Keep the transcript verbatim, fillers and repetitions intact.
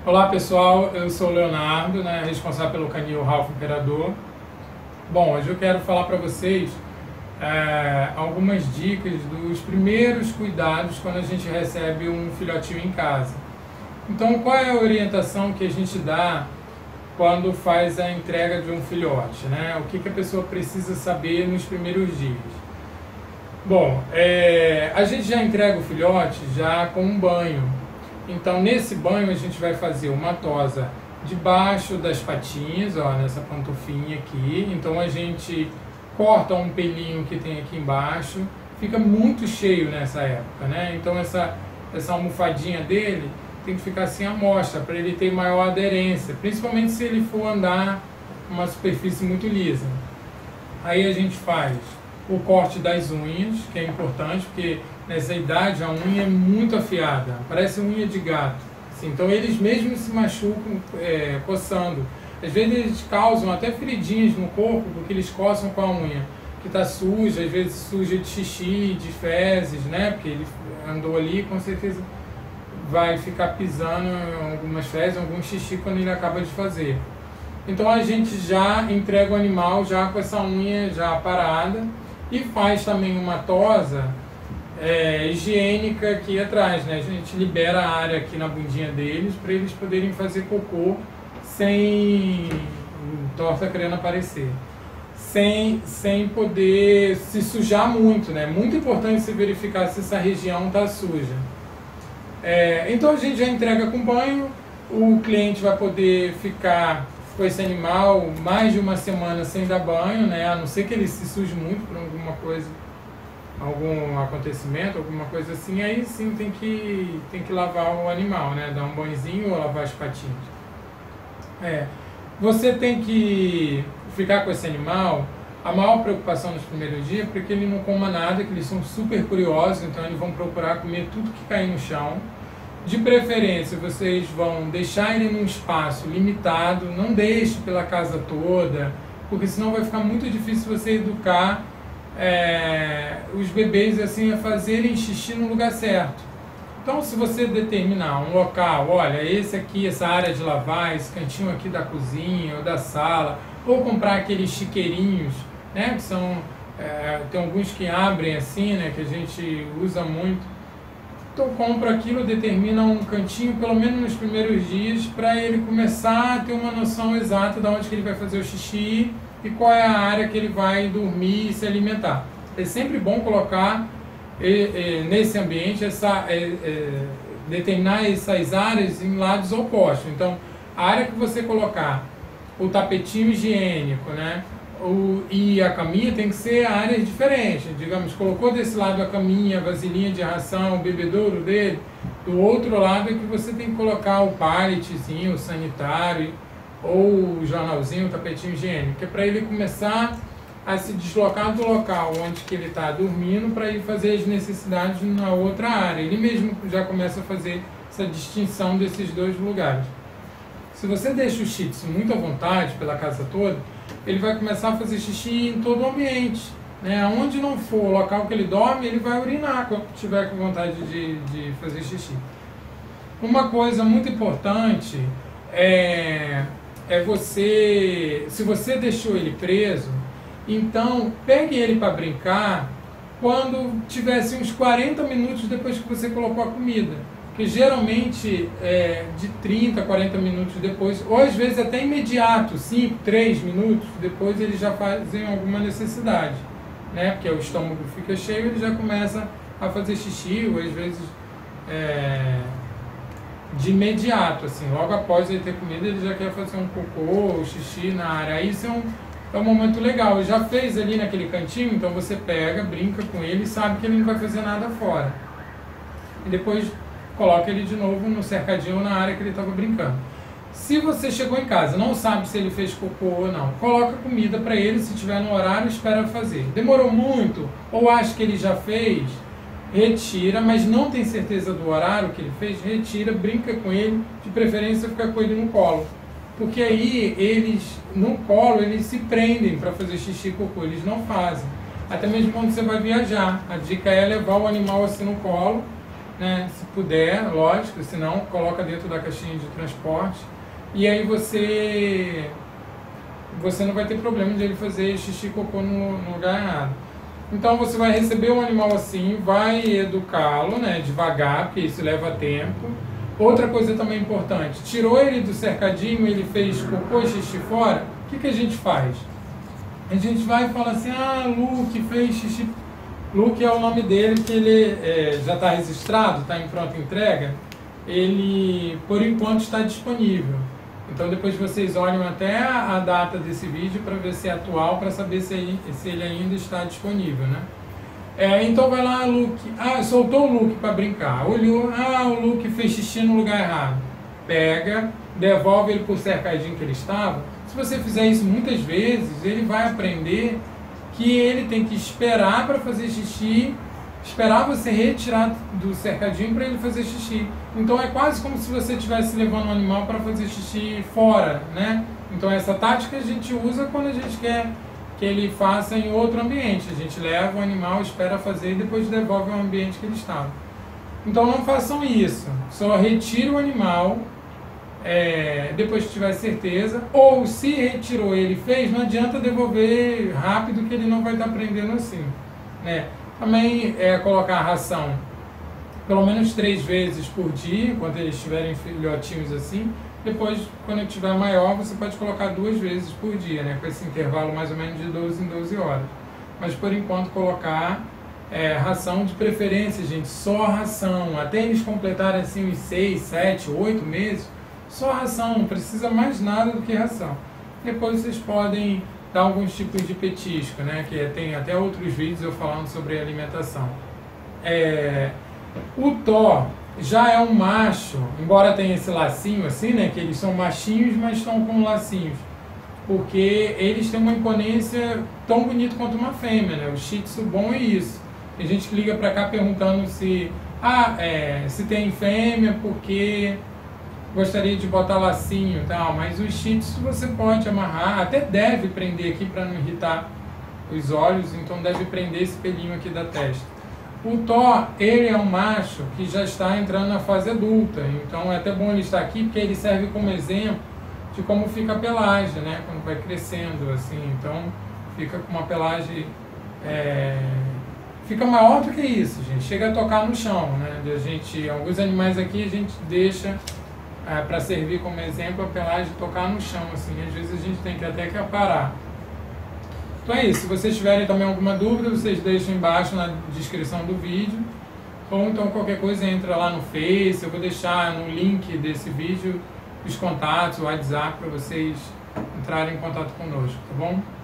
Olá pessoal, eu sou o Leonardo, né, responsável pelo canil Ralph Imperador. Bom, hoje eu quero falar para vocês é, algumas dicas dos primeiros cuidados quando a gente recebe um filhotinho em casa. Então, qual é a orientação que a gente dá quando faz a entrega de um filhote, né? O que, que a pessoa precisa saber nos primeiros dias? Bom, é, a gente já entrega o filhote já com um banho. Então, nesse banho, a gente vai fazer uma tosa debaixo das patinhas, ó, nessa pantufinha aqui. Então, a gente corta um pelinho que tem aqui embaixo. Fica muito cheio nessa época, né? Então, essa, essa almofadinha dele tem que ficar assim à mostra, para ele ter maior aderência, principalmente se ele for andar numa superfície muito lisa. Aí a gente faz o corte das unhas, que é importante, porque nessa idade a unha é muito afiada, parece unha de gato. Assim, então eles mesmos se machucam é, coçando. Às vezes eles causam até feridinhas no corpo, porque eles coçam com a unha que está suja, às vezes suja de xixi, de fezes, né? Porque ele andou ali, com certeza vai ficar pisando em algumas fezes, algum xixi quando ele acaba de fazer. Então a gente já entrega o animal já com essa unha já parada e faz também uma tosa é, higiênica aqui atrás, né? A gente libera a área aqui na bundinha deles para eles poderem fazer cocô sem torta querendo aparecer, sem, sem poder se sujar muito, né? Muito importante se verificar se essa região está suja. É, então a gente já entrega com banho, o cliente vai poder ficar com esse animal mais de uma semana sem dar banho, né? A não ser que ele se suje muito por alguma coisa, algum acontecimento, alguma coisa assim, aí sim tem que, tem que lavar o animal, né? Dar um banhozinho ou lavar as patinhas. É, você tem que ficar com esse animal, a maior preocupação nos primeiros dias, porque ele não coma nada, que eles são super curiosos, então eles vão procurar comer tudo que cair no chão. De preferência, vocês vão deixar ele num espaço limitado, não deixe pela casa toda, porque senão vai ficar muito difícil você educar é, os bebês assim, a fazerem xixi no lugar certo. Então, se você determinar um local, olha, esse aqui, essa área de lavar, esse cantinho aqui da cozinha ou da sala, ou comprar aqueles chiqueirinhos, né, que são, é, tem alguns que abrem assim, né, que a gente usa muito. Então compra aquilo, determina um cantinho, pelo menos nos primeiros dias, para ele começar a ter uma noção exata de onde que ele vai fazer o xixi e qual é a área que ele vai dormir e se alimentar. É sempre bom colocar é, é, nesse ambiente, essa, é, é, determinar essas áreas em lados opostos. Então, a área que você colocar o tapetinho higiênico, né? O, e a caminha tem que ser áreas diferentes. Digamos, colocou desse lado a caminha, a vasilhinha de ração, o bebedouro dele, do outro lado é que você tem que colocar o palletzinho, o sanitário, ou o jornalzinho, o tapetinho higiênico, que é para ele começar a se deslocar do local onde que ele está dormindo para ir fazer as necessidades na outra área. Ele mesmo já começa a fazer essa distinção desses dois lugares. Se você deixa o shih tzu muito à vontade pela casa toda, ele vai começar a fazer xixi em todo o ambiente, né? Onde não for o local que ele dorme, ele vai urinar quando tiver com vontade de, de fazer xixi. Uma coisa muito importante é, é você, se você deixou ele preso, então pegue ele para brincar quando tivesse uns quarenta minutos depois que você colocou a comida. Que geralmente é de trinta, quarenta minutos depois, ou às vezes até imediato, cinco, três minutos depois, eles já fazem alguma necessidade, né? Porque o estômago fica cheio, ele já começa a fazer xixi, ou às vezes é, de imediato, assim, logo após ele ter comido, ele já quer fazer um cocô ou xixi na área. Aí isso é um, é um momento legal. Ele já fez ali naquele cantinho, então você pega, brinca com ele e sabe que ele não vai fazer nada fora. E depois coloca ele de novo no cercadinho ou na área que ele estava brincando. Se você chegou em casa, não sabe se ele fez cocô ou não, coloca comida para ele, se tiver no horário, espera fazer. Demorou muito, ou acha que ele já fez, retira, mas não tem certeza do horário que ele fez, retira, brinca com ele, de preferência fica com ele no colo. Porque aí eles, no colo, eles se prendem para fazer xixi e cocô, eles não fazem. Até mesmo quando você vai viajar, a dica é levar o animal assim no colo, né? Se puder, lógico, se não, coloca dentro da caixinha de transporte. E aí você, você não vai ter problema de ele fazer xixi e cocô no, no lugar errado. Então você vai receber um animal assim, vai educá-lo, né, devagar, porque isso leva tempo. Outra coisa também importante, tirou ele do cercadinho, ele fez cocô e xixi fora, o que, que a gente faz? A gente vai e fala assim, ah, Luke fez xixi. Luke é o nome dele, que ele é, já está registrado, está em pronta entrega, ele por enquanto está disponível. Então depois vocês olham até a data desse vídeo para ver se é atual, para saber se ele, se ele ainda está disponível, né? É, então vai lá, Luke, ah, soltou o Luke para brincar, olhou, ah, o Luke fez xixi no lugar errado. Pega, devolve ele para o cercadinho que ele estava. Se você fizer isso muitas vezes, ele vai aprender que ele tem que esperar para fazer xixi, esperar você retirar do cercadinho para ele fazer xixi. Então é quase como se você estivesse levando um animal para fazer xixi fora, né? Então essa tática a gente usa quando a gente quer que ele faça em outro ambiente. A gente leva o animal, espera fazer e depois devolve ao ambiente que ele estava. Então não façam isso. Só retire o animal é, depois que tiver certeza. Ou se retirou ele e fez, não adianta devolver rápido que ele não vai estar aprendendo assim, né? Também é colocar a ração pelo menos três vezes por dia, enquanto eles estiverem filhotinhos assim. Depois, quando ele estiver maior, você pode colocar duas vezes por dia, né? Com esse intervalo mais ou menos de doze em doze horas. Mas, por enquanto, colocar é, ração de preferência, gente. Só ração. Até eles completarem assim os seis, sete, oito meses, só ração. Não precisa mais nada do que ração. Depois vocês podem dar alguns tipos de petisco, né? Que tem até outros vídeos eu falando sobre alimentação. É, o Thor já é um macho, embora tenha esse lacinho assim, né, que eles são machinhos, mas estão com lacinhos, porque eles têm uma imponência tão bonita quanto uma fêmea, né? O Shih Tzu bom é isso. Tem gente que liga pra cá perguntando se, ah, é, se tem fêmea, porque gostaria de botar lacinho e tal, mas o Shih Tzu você pode amarrar, até deve prender aqui para não irritar os olhos, então deve prender esse pelinho aqui da testa. O Thor, ele é um macho que já está entrando na fase adulta, então é até bom ele estar aqui, porque ele serve como exemplo de como fica a pelagem, né, quando vai crescendo, assim, então fica com uma pelagem, é, fica maior do que isso, gente, chega a tocar no chão, né, a gente, alguns animais aqui a gente deixa é, para servir como exemplo a pelagem tocar no chão, assim, às vezes a gente tem que até que aparar. Então é isso, se vocês tiverem também alguma dúvida, vocês deixam embaixo na descrição do vídeo, ou então qualquer coisa entra lá no Face, eu vou deixar no link desse vídeo os contatos, o WhatsApp, para vocês entrarem em contato conosco, tá bom?